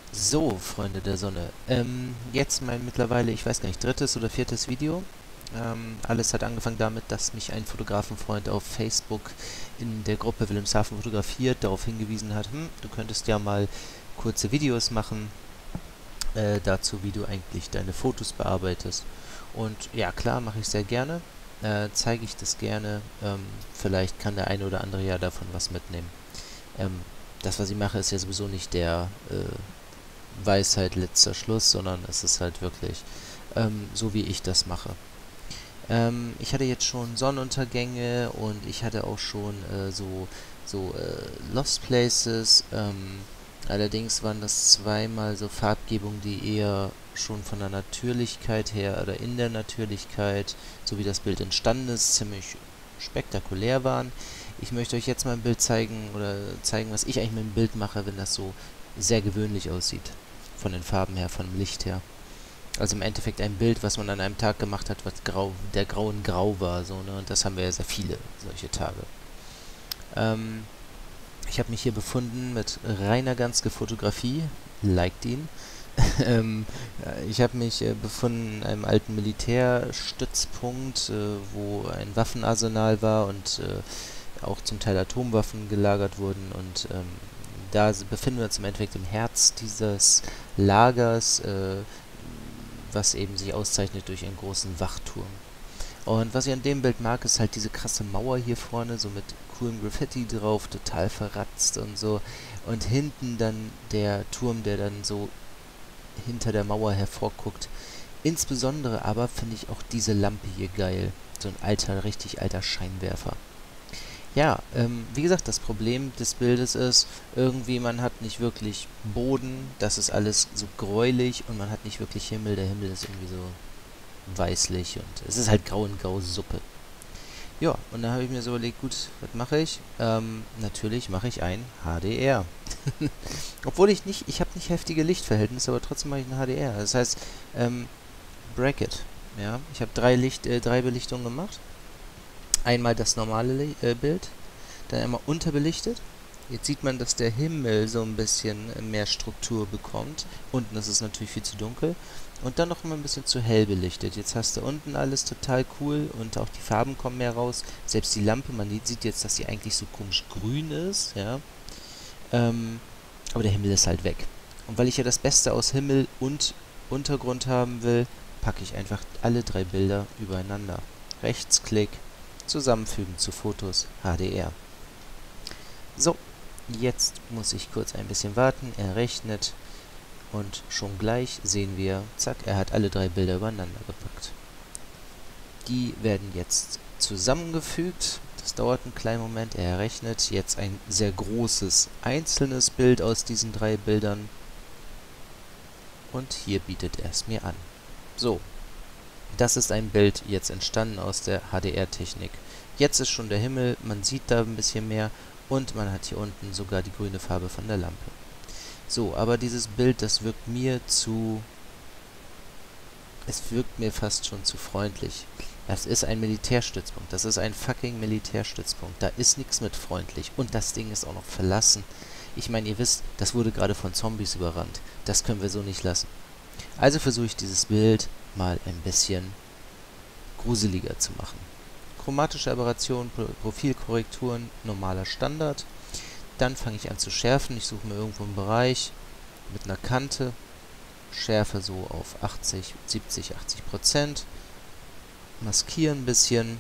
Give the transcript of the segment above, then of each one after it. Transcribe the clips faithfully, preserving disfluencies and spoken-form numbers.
So, Freunde der Sonne. Ähm, jetzt mein mittlerweile, ich weiß gar nicht, drittes oder viertes Video. Ähm, alles hat angefangen damit, dass mich ein Fotografenfreund auf Facebook in der Gruppe Wilhelmshaven fotografiert darauf hingewiesen hat, hm, du könntest ja mal kurze Videos machen, äh, dazu, wie du eigentlich deine Fotos bearbeitest. Und ja, klar, mache ich sehr gerne. Äh, zeige ich das gerne. Ähm, vielleicht kann der eine oder andere ja davon was mitnehmen. Ähm, das, was ich mache, ist ja sowieso nicht der äh, Weisheit letzter Schluss, sondern es ist halt wirklich ähm, so, wie ich das mache. Ähm, ich hatte jetzt schon Sonnenuntergänge und ich hatte auch schon äh, so, so äh, Lost Places. Ähm, allerdings waren das zweimal so Farbgebungen, die eher schon von der Natürlichkeit her oder in der Natürlichkeit, so wie das Bild entstanden ist, ziemlich spektakulär waren. Ich möchte euch jetzt mal ein Bild zeigen oder zeigen, was ich eigentlich mit dem Bild mache, wenn das so sehr gewöhnlich aussieht. Von den Farben her, von dem Licht her. Also im Endeffekt ein Bild, was man an einem Tag gemacht hat, was grau, der grau in grau war, so, ne? Und das haben wir ja sehr viele solche Tage. Ähm, ich habe mich hier befunden mit reiner Ganzke-Fotografie, liked ihn. ähm, äh, ich habe mich äh, befunden in einem alten Militärstützpunkt, äh, wo ein Waffenarsenal war und äh, auch zum Teil Atomwaffen gelagert wurden. Und ähm, da befinden wir uns im Endeffekt im Herz dieses Lagers, äh, was eben sich auszeichnet durch einen großen Wachturm. Und was ich an dem Bild mag, ist halt diese krasse Mauer hier vorne, so mit coolem Graffiti drauf, total verratzt und so. Und hinten dann der Turm, der dann so hinter der Mauer hervorguckt. Insbesondere aber finde ich auch diese Lampe hier geil. So ein alter, richtig alter Scheinwerfer. Ja, ähm, wie gesagt, das Problem des Bildes ist, irgendwie man hat nicht wirklich Boden, das ist alles so gräulich und man hat nicht wirklich Himmel, der Himmel ist irgendwie so weißlich und es ist halt grau in grau Suppe. Ja, und dann habe ich mir so überlegt, gut, was mache ich? Ähm, natürlich mache ich ein H D R. Obwohl ich nicht, ich habe nicht heftige Lichtverhältnisse, aber trotzdem mache ich ein H D R. Das heißt, ähm, Bracket. Ja, ich habe drei Licht, äh, drei Belichtungen gemacht. Einmal das normale Li äh, Bild, dann einmal unterbelichtet. Jetzt sieht man, dass der Himmel so ein bisschen mehr Struktur bekommt. Unten ist es natürlich viel zu dunkel. Und dann noch mal ein bisschen zu hell belichtet. Jetzt hast du unten alles total cool und auch die Farben kommen mehr raus. Selbst die Lampe, man sieht jetzt, dass sie eigentlich so komisch grün ist, ja. Ähm, aber der Himmel ist halt weg. Und weil ich ja das Beste aus Himmel und Untergrund haben will, packe ich einfach alle drei Bilder übereinander. Rechtsklick, zusammenfügen zu Fotos, H D R. So, jetzt muss ich kurz ein bisschen warten. Er rechnet und schon gleich sehen wir, zack, er hat alle drei Bilder übereinander gepackt. Die werden jetzt zusammengefügt. Das dauert einen kleinen Moment. Er rechnet jetzt ein sehr großes einzelnes Bild aus diesen drei Bildern. Und hier bietet er es mir an. So, das ist ein Bild jetzt entstanden aus der H D R-Technik. Jetzt ist schon der Himmel, man sieht da ein bisschen mehr und man hat hier unten sogar die grüne Farbe von der Lampe. So, aber dieses Bild, das wirkt mir zu... Es wirkt mir fast schon zu freundlich. Das ist ein Militärstützpunkt. Das ist ein fucking Militärstützpunkt. Da ist nichts mit freundlich. Und das Ding ist auch noch verlassen. Ich meine, ihr wisst, das wurde gerade von Zombies überrannt. Das können wir so nicht lassen. Also versuche ich dieses Bild mal ein bisschen gruseliger zu machen. Chromatische Aberration, Pro Profilkorrekturen, normaler Standard. Dann fange ich an zu schärfen. Ich suche mir irgendwo einen Bereich mit einer Kante. Schärfe so auf achtzig, siebzig, achtzig Prozent. Maskiere ein bisschen.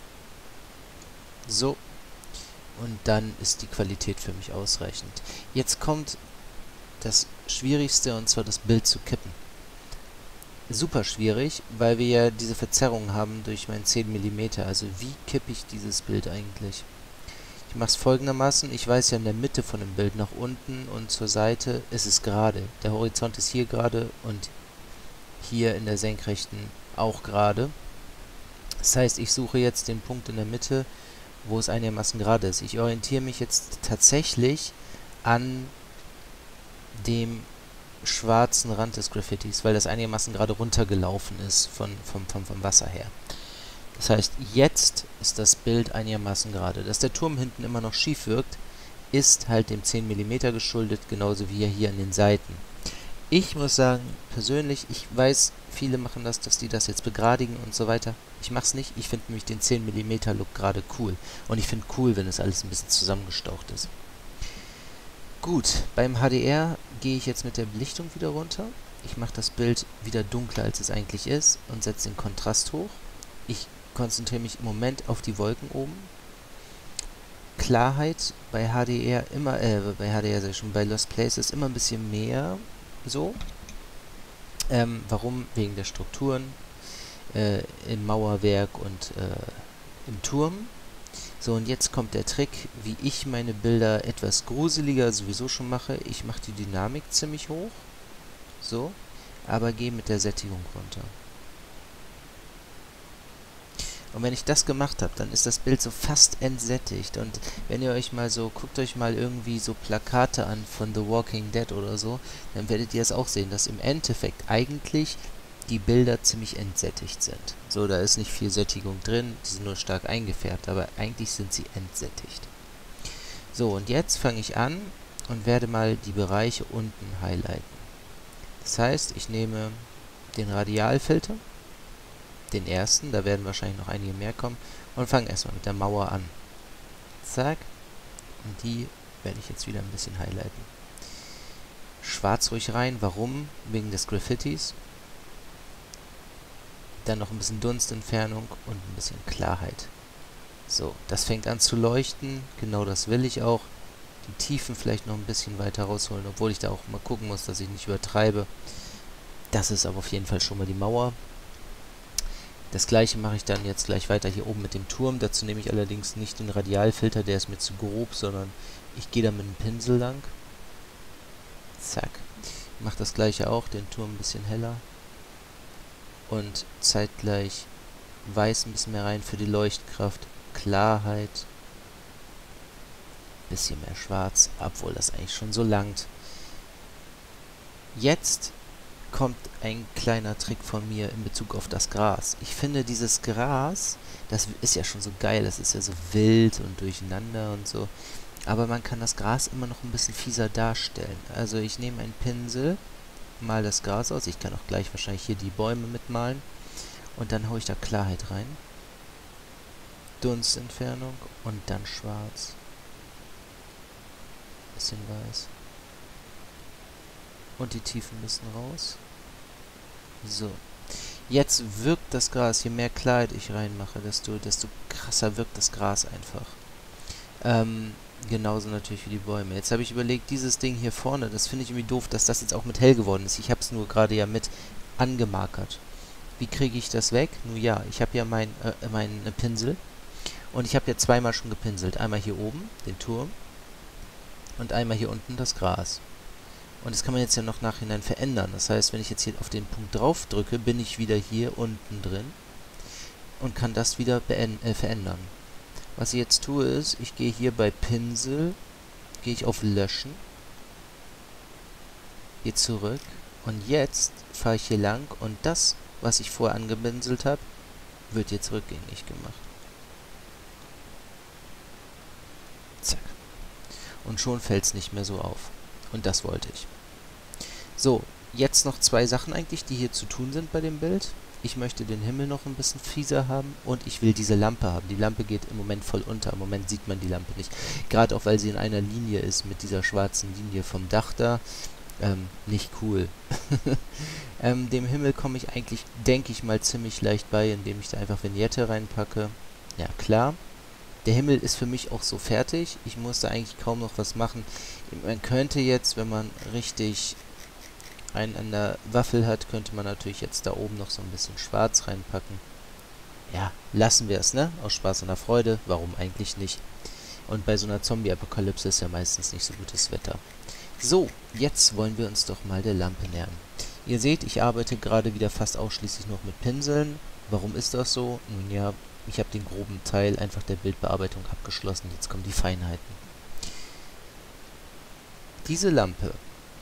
So. Und dann ist die Qualität für mich ausreichend. Jetzt kommt das Schwierigste, und zwar das Bild zu kippen. Super schwierig, weil wir ja diese Verzerrung haben durch mein zehn Millimeter. Also wie kippe ich dieses Bild eigentlich? Ich mache es folgendermaßen. Ich weiß ja, in der Mitte von dem Bild nach unten und zur Seite ist es gerade. Der Horizont ist hier gerade und hier in der Senkrechten auch gerade. Das heißt, ich suche jetzt den Punkt in der Mitte, wo es einigermaßen gerade ist. Ich orientiere mich jetzt tatsächlich an dem schwarzen Rand des Graffitis, weil das einigermaßen gerade runtergelaufen ist von, vom, vom, vom Wasser her. Das heißt, jetzt ist das Bild einigermaßen gerade. Dass der Turm hinten immer noch schief wirkt, ist halt dem zehn Millimeter geschuldet, genauso wie hier an den Seiten. Ich muss sagen, persönlich, ich weiß, viele machen das, dass die das jetzt begradigen und so weiter. Ich mach's nicht. Ich finde nämlich den zehn Millimeter Look gerade cool. Und ich finde cool, wenn es alles ein bisschen zusammengestaucht ist. Gut, beim H D R gehe ich jetzt mit der Belichtung wieder runter. Ich mache das Bild wieder dunkler, als es eigentlich ist und setze den Kontrast hoch. Ich konzentriere mich im Moment auf die Wolken oben. Klarheit bei H D R immer, äh, bei H D R sag ich schon, bei Lost Places immer ein bisschen mehr, so. Ähm, warum? Wegen der Strukturen äh, im Mauerwerk und äh, im Turm. So, und jetzt kommt der Trick, wie ich meine Bilder etwas gruseliger sowieso schon mache. Ich mache die Dynamik ziemlich hoch, so, aber gehe mit der Sättigung runter. Und wenn ich das gemacht habe, dann ist das Bild so fast entsättigt. Und wenn ihr euch mal so, guckt euch mal irgendwie so Plakate an von The Walking Dead oder so, dann werdet ihr es auch sehen, dass im Endeffekt eigentlich die Bilder ziemlich entsättigt sind. So, da ist nicht viel Sättigung drin, die sind nur stark eingefärbt, aber eigentlich sind sie entsättigt. So, und jetzt fange ich an und werde mal die Bereiche unten highlighten. Das heißt, ich nehme den Radialfilter, den ersten, da werden wahrscheinlich noch einige mehr kommen, und fange erstmal mit der Mauer an. Zack. Und die werde ich jetzt wieder ein bisschen highlighten. Schwarz ruhig rein, warum? Wegen des Graffitis. Dann noch ein bisschen Dunstentfernung und ein bisschen Klarheit. So, das fängt an zu leuchten, genau das will ich auch. Die Tiefen vielleicht noch ein bisschen weiter rausholen, obwohl ich da auch mal gucken muss, dass ich nicht übertreibe. Das ist aber auf jeden Fall schon mal die Mauer. Das gleiche mache ich dann jetzt gleich weiter hier oben mit dem Turm. Dazu nehme ich allerdings nicht den Radialfilter, der ist mir zu grob, sondern ich gehe da mit dem Pinsel lang. Zack. Mache das gleiche auch, den Turm ein bisschen heller. Und zeitgleich weiß ein bisschen mehr rein für die Leuchtkraft. Klarheit. Bisschen mehr schwarz, obwohl das eigentlich schon so langt. Jetzt kommt ein kleiner Trick von mir in Bezug auf das Gras. Ich finde dieses Gras, das ist ja schon so geil, das ist ja so wild und durcheinander und so. Aber man kann das Gras immer noch ein bisschen fieser darstellen. Also ich nehme einen Pinsel, mal das Gras aus. Ich kann auch gleich wahrscheinlich hier die Bäume mitmalen. Und dann haue ich da Klarheit rein. Dunstentfernung und dann schwarz. Bisschen weiß. Und die Tiefen müssen raus. So. Jetzt wirkt das Gras, je mehr Klarheit ich reinmache, desto, desto krasser wirkt das Gras einfach. Ähm, genauso natürlich wie die Bäume. Jetzt habe ich überlegt, dieses Ding hier vorne, das finde ich irgendwie doof, dass das jetzt auch mit hell geworden ist. Ich habe es nur gerade ja mit angemarkert. Wie kriege ich das weg? Nun ja, ich habe ja meinen äh, mein Pinsel. Und ich habe ja zweimal schon gepinselt. Einmal hier oben, den Turm. Und einmal hier unten das Gras. Und das kann man jetzt ja noch nachhinein verändern. Das heißt, wenn ich jetzt hier auf den Punkt drauf drücke, bin ich wieder hier unten drin und kann das wieder äh, verändern. Was ich jetzt tue ist, ich gehe hier bei Pinsel, gehe ich auf Löschen, gehe zurück und jetzt fahre ich hier lang und das, was ich vorher angepinselt habe, wird jetzt rückgängig gemacht. Zack. Und schon fällt es nicht mehr so auf. Und das wollte ich. So, jetzt noch zwei Sachen eigentlich, die hier zu tun sind bei dem Bild. Ich möchte den Himmel noch ein bisschen fieser haben und ich will diese Lampe haben. Die Lampe geht im Moment voll unter. Im Moment sieht man die Lampe nicht. Gerade auch, weil sie in einer Linie ist mit dieser schwarzen Linie vom Dach da. Ähm, nicht cool. ähm, dem Himmel komme ich eigentlich, denke ich mal, ziemlich leicht bei, indem ich da einfach Vignette reinpacke. Ja, klar. Der Himmel ist für mich auch so fertig. Ich muss da eigentlich kaum noch was machen. Man könnte jetzt, wenn man richtig einen an der Waffel hat, könnte man natürlich jetzt da oben noch so ein bisschen schwarz reinpacken. Ja, lassen wir es, ne? Aus Spaß und der Freude. Warum eigentlich nicht? Und bei so einer Zombie-Apokalypse ist ja meistens nicht so gutes Wetter. So, jetzt wollen wir uns doch mal der Lampe nähern. Ihr seht, ich arbeite gerade wieder fast ausschließlich noch mit Pinseln. Warum ist das so? Nun ja, ich habe den groben Teil einfach der Bildbearbeitung abgeschlossen. Jetzt kommen die Feinheiten. Diese Lampe,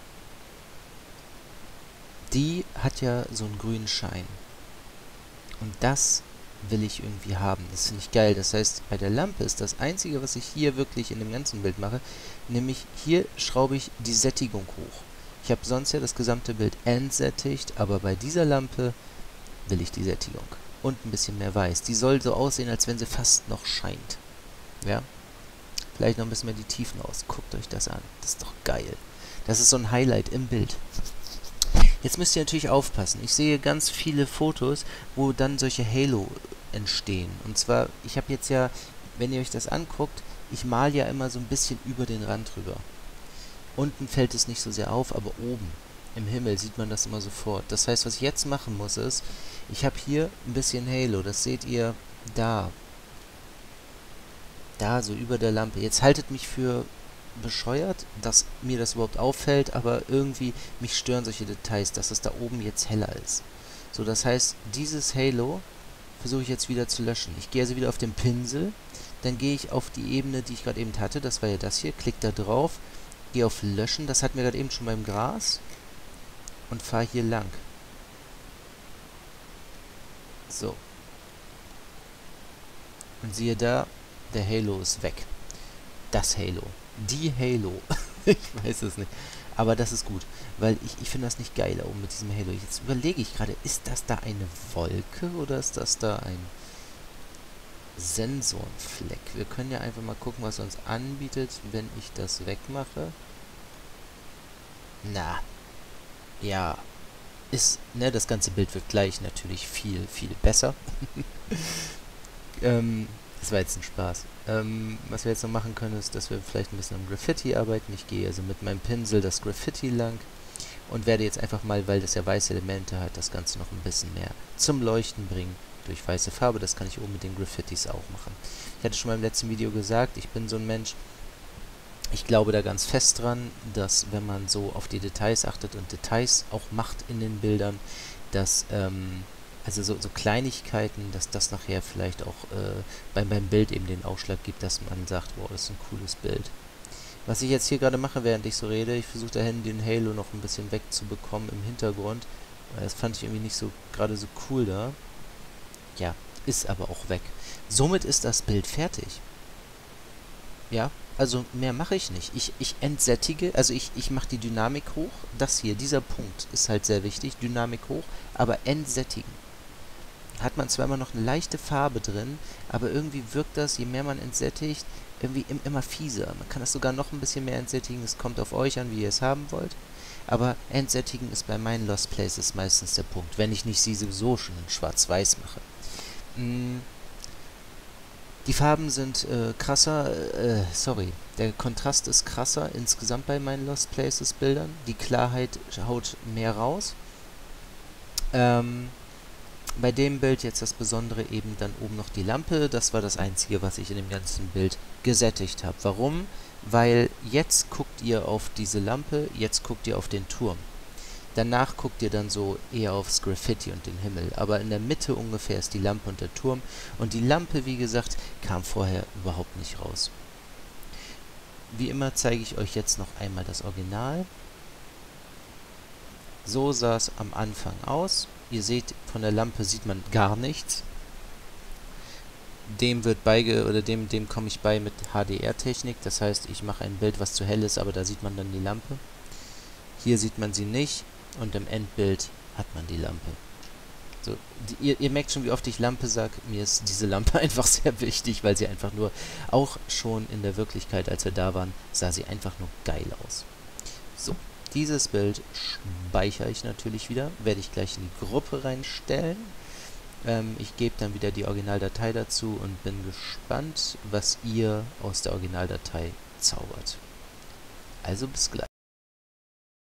die hat ja so einen grünen Schein. Und das will ich irgendwie haben. Das finde ich geil. Das heißt, bei der Lampe ist das Einzige, was ich hier wirklich in dem ganzen Bild mache, nämlich hier schraube ich die Sättigung hoch. Ich habe sonst ja das gesamte Bild entsättigt, aber bei dieser Lampe will ich die Sättigung. Und ein bisschen mehr weiß. Die soll so aussehen, als wenn sie fast noch scheint. Ja? Vielleicht noch ein bisschen mehr die Tiefen aus. Guckt euch das an. Das ist doch geil. Das ist so ein Highlight im Bild. Jetzt müsst ihr natürlich aufpassen. Ich sehe ganz viele Fotos, wo dann solche Halo entstehen. Und zwar, ich habe jetzt ja, wenn ihr euch das anguckt, ich male ja immer so ein bisschen über den Rand drüber. Unten fällt es nicht so sehr auf, aber oben im Himmel sieht man das immer sofort. Das heißt, was ich jetzt machen muss, ist, ich habe hier ein bisschen Halo. Das seht ihr da. Da, so über der Lampe. Jetzt haltet mich für bescheuert, dass mir das überhaupt auffällt, aber irgendwie mich stören solche Details, dass es da oben jetzt heller ist. So, das heißt, dieses Halo versuche ich jetzt wieder zu löschen. Ich gehe also wieder auf den Pinsel, dann gehe ich auf die Ebene, die ich gerade eben hatte, das war ja das hier, klicke da drauf, gehe auf Löschen, das hatten wir gerade eben schon beim Gras, und fahre hier lang. So. Und siehe da, der Halo ist weg. Das Halo. Die Halo. Ich weiß es nicht. Aber das ist gut, weil ich, ich finde das nicht geil da oben mit diesem Halo. Jetzt überlege ich gerade, ist das da eine Wolke oder ist das da ein Sensorenfleck? Wir können ja einfach mal gucken, was er uns anbietet, wenn ich das wegmache. Na, ja, ist, ne, das ganze Bild wird gleich natürlich viel, viel besser. ähm, das war jetzt ein Spaß. Ähm, was wir jetzt noch machen können, ist, dass wir vielleicht ein bisschen am Graffiti arbeiten. Ich gehe also mit meinem Pinsel das Graffiti lang und werde jetzt einfach mal, weil das ja weiße Elemente hat, das Ganze noch ein bisschen mehr zum Leuchten bringen durch weiße Farbe. Das kann ich oben mit den Graffitis auch machen. Ich hatte schon mal im letzten Video gesagt, ich bin so ein Mensch, ich glaube da ganz fest dran, dass wenn man so auf die Details achtet und Details auch macht in den Bildern, dass, ähm, also so, so Kleinigkeiten, dass das nachher vielleicht auch äh, beim, beim Bild eben den Ausschlag gibt, dass man sagt, wow, das ist ein cooles Bild. Was ich jetzt hier gerade mache, während ich so rede, ich versuche dahin den Halo noch ein bisschen wegzubekommen im Hintergrund, weil das fand ich irgendwie nicht so gerade so cool da. Ja, ist aber auch weg. Somit ist das Bild fertig. Ja, also mehr mache ich nicht. Ich, ich entsättige, also ich, ich mache die Dynamik hoch. Das hier, dieser Punkt ist halt sehr wichtig. Dynamik hoch, aber entsättigen. Hat man zwar immer noch eine leichte Farbe drin, aber irgendwie wirkt das, je mehr man entsättigt, irgendwie im, immer fieser. Man kann das sogar noch ein bisschen mehr entsättigen. Es kommt auf euch an, wie ihr es haben wollt. Aber entsättigen ist bei meinen Lost Places meistens der Punkt, wenn ich nicht sie sowieso schon in schwarz-weiß mache. Mm. Die Farben sind äh, krasser, äh, sorry, der Kontrast ist krasser insgesamt bei meinen Lost Places Bildern. Die Klarheit haut mehr raus. Ähm, bei dem Bild jetzt das Besondere eben dann oben noch die Lampe. Das war das Einzige, was ich in dem ganzen Bild gesättigt habe. Warum? Weil jetzt guckt ihr auf diese Lampe, jetzt guckt ihr auf den Turm. Danach guckt ihr dann so eher aufs Graffiti und den Himmel. Aber in der Mitte ungefähr ist die Lampe und der Turm. Und die Lampe, wie gesagt, kam vorher überhaupt nicht raus. Wie immer zeige ich euch jetzt noch einmal das Original. So sah es am Anfang aus. Ihr seht, von der Lampe sieht man gar nichts. Dem wird beige oder dem, dem komme ich bei mit H D R-Technik. Das heißt, ich mache ein Bild, was zu hell ist, aber da sieht man dann die Lampe. Hier sieht man sie nicht. Und im Endbild hat man die Lampe. So, die, ihr, ihr merkt schon, wie oft ich Lampe sage. Mir ist diese Lampe einfach sehr wichtig, weil sie einfach nur, auch schon in der Wirklichkeit, als wir da waren, sah sie einfach nur geil aus. So, dieses Bild speichere ich natürlich wieder. Werde ich gleich in die Gruppe reinstellen. Ähm, ich gebe dann wieder die Originaldatei dazu und bin gespannt, was ihr aus der Originaldatei zaubert. Also bis gleich.